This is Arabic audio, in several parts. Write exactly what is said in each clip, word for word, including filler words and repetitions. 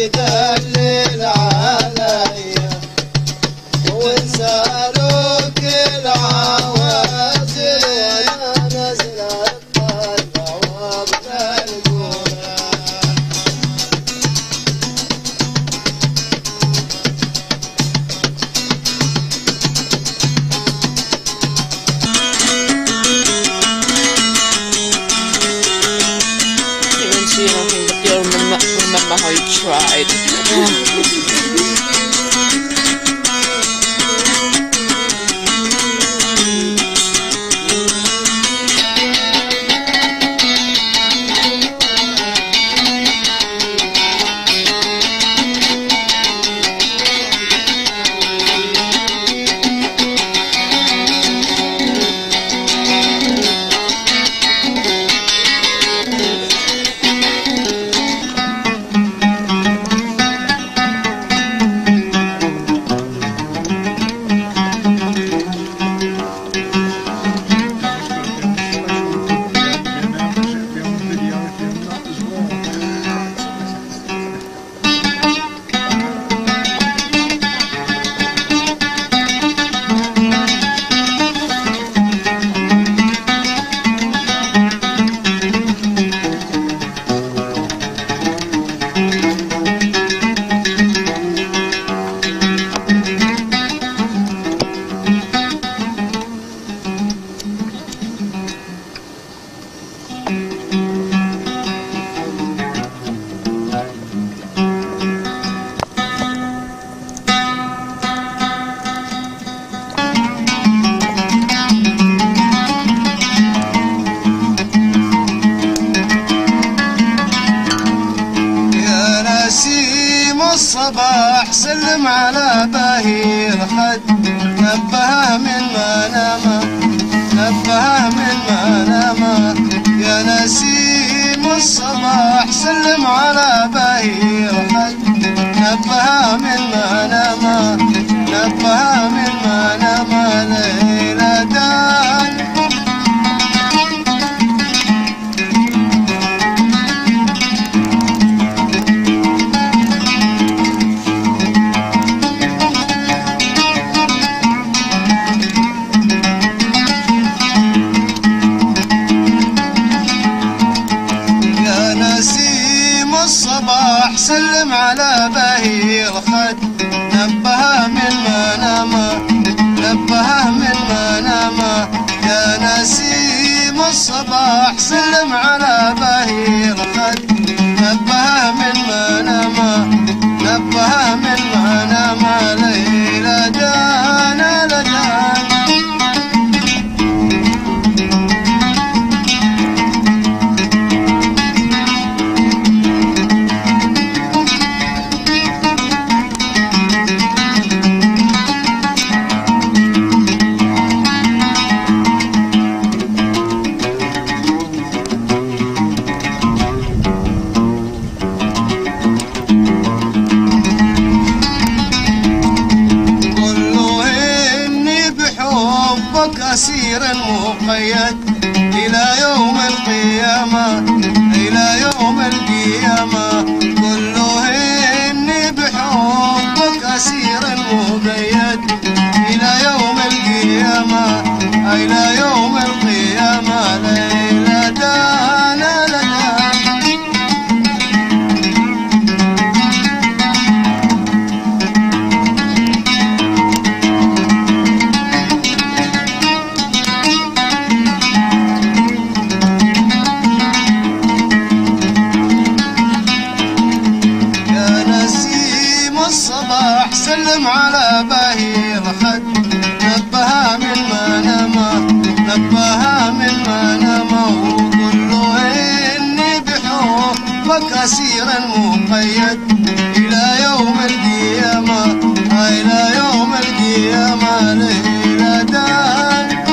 يدلل عليا وانسالوك العوازل وانا نازل اتطلع وابدا القرى. Even see nothing, but you'll remember, remember how you tried. الصباح سلم على باهي الخد نبهه من ما نام نبهه من ما نام يا نسيم الصباح سلم على باهي الخد نبهه من ما نام نبهه من ما نام ليلة دان الصباح سلم على باهي الخد نبهه من ما نام نبهه من ما نام يا نسيم الصباح سلم على باهي الخد نبهه من ما نام نبهه من ما نام ليلة دانا لدان أسير مقيد إلى يوم القيامة إلى يوم القيامة كله إني بحبك أسير مقيد إلى يوم القيامة إلى يوم القيامة ليلة دانا لدان الصباح سلم على باهي الخد نبهه من ما نام نبهه من ما نام وقل له إني بحبك أسير مقيد إلى يوم القيامة إلى يوم القيامة ليلة دان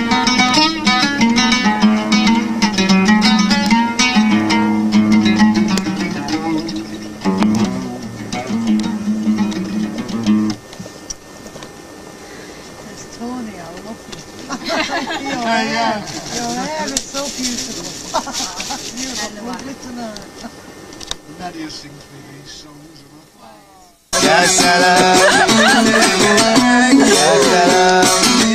Yeah, yeah. Your hair is so beautiful. Beautiful. Good to know. Nadia sings me these songs. Ya salam, ya salam,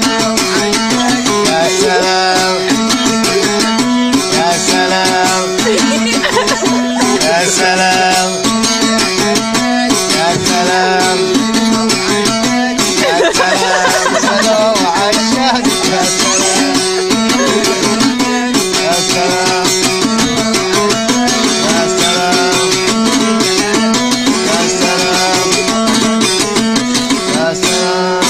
ya salam, ya salam, ya salam, ya salam, ya salam, salam على الشهد يا سلام يا سلام يا سلام يا سلام يا سلام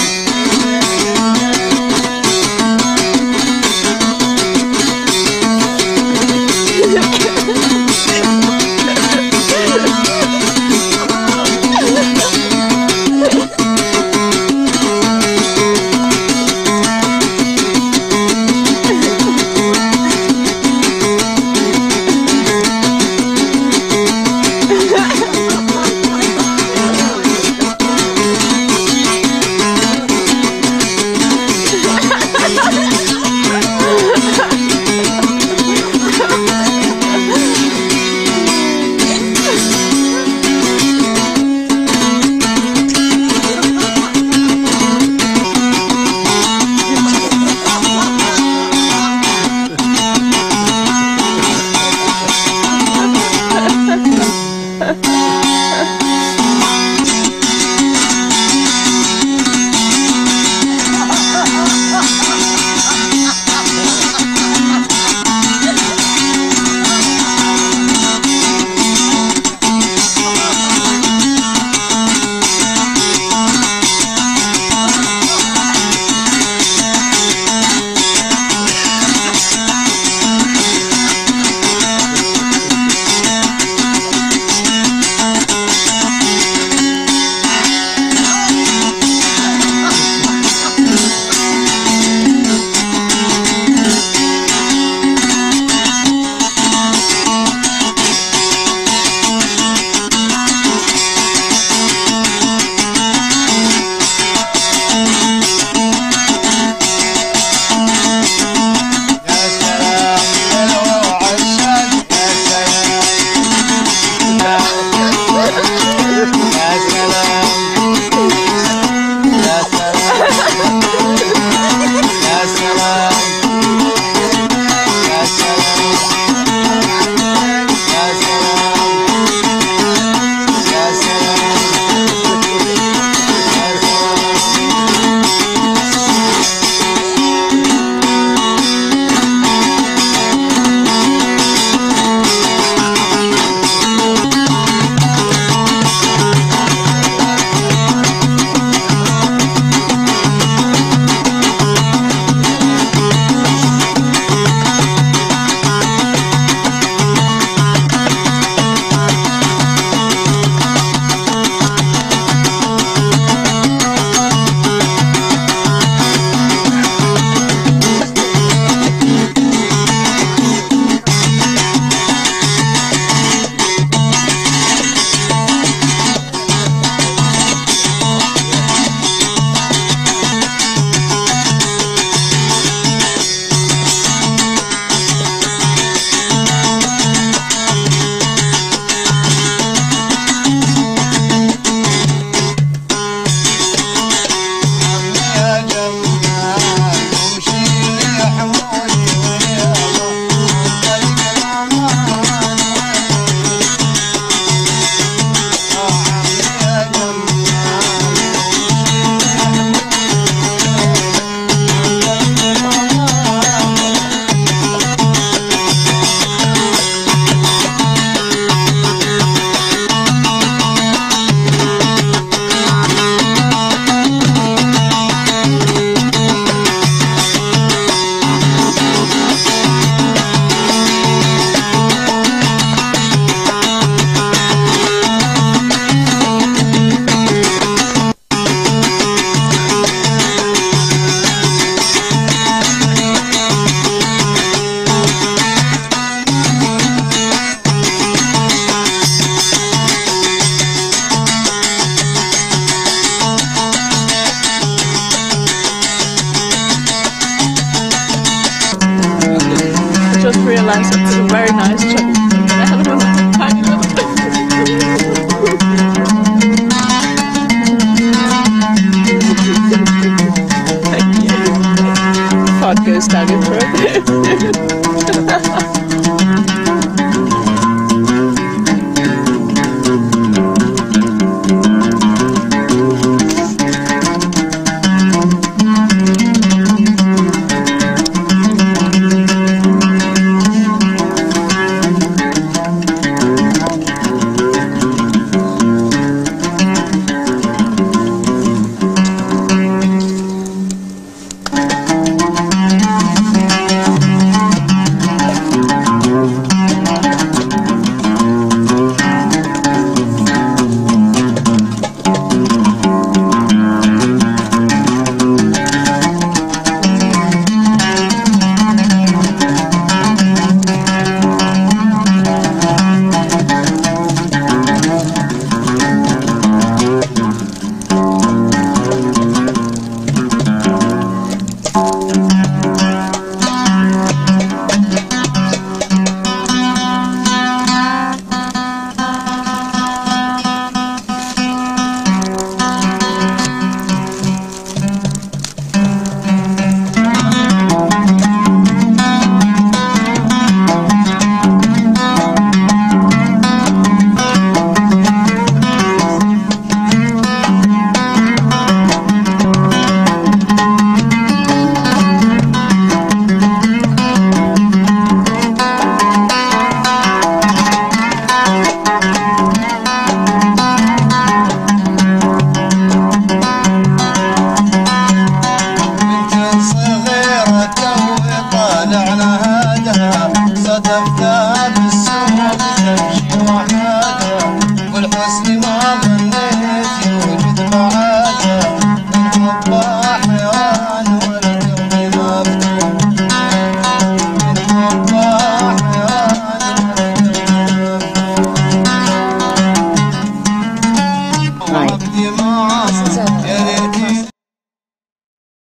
شفته